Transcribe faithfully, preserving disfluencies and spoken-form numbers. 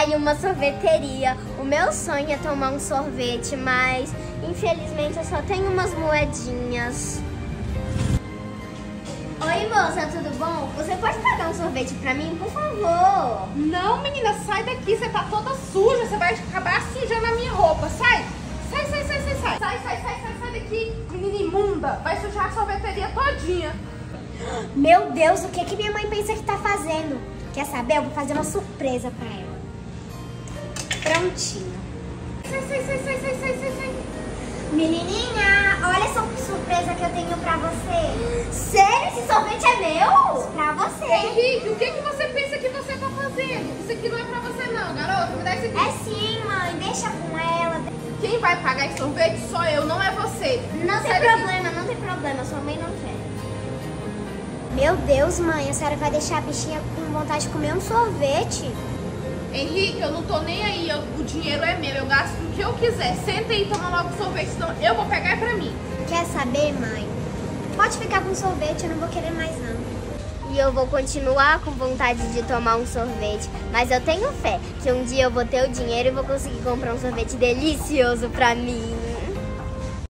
Ai, uma sorveteria. O meu sonho é tomar um sorvete, mas infelizmente eu só tenho umas moedinhas. Oi, moça, tudo bom? Você pode pagar um sorvete pra mim, por favor? Não, menina, sai daqui, você tá toda suja, você vai acabar sujando a minha roupa, sai! Sai, sai, sai, sai, sai! Sai, sai, sai, sai, sai daqui, menina imunda! Vai sujar a sorveteria todinha! Meu Deus, o que que minha mãe pensa que tá fazendo? Quer saber? Eu vou fazer uma surpresa pra ela. Prontinho. Sai, sai, sai, sai, sai, sai, sai, sai! Menininha, olha essa surpresa que eu tenho pra você. Sério? Esse sorvete é meu? Pra você. Henrique, o que que você pensa que você tá fazendo? Isso aqui não é pra você não, garota. Me dá esse aqui. É sim, mãe. Deixa com ela. Quem vai pagar esse sorvete sou eu, não é você. Não tem problema, não tem problema. Sua mãe não quer. Meu Deus, mãe. A senhora vai deixar a bichinha com vontade de comer um sorvete? Henrique, eu não tô nem aí, eu, o dinheiro é meu, eu gasto o que eu quiser. Senta aí e toma logo o sorvete, senão eu vou pegar é pra mim. Quer saber, mãe? Pode ficar com sorvete, eu não vou querer mais não. E eu vou continuar com vontade de tomar um sorvete, mas eu tenho fé que um dia eu vou ter o dinheiro e vou conseguir comprar um sorvete delicioso pra mim.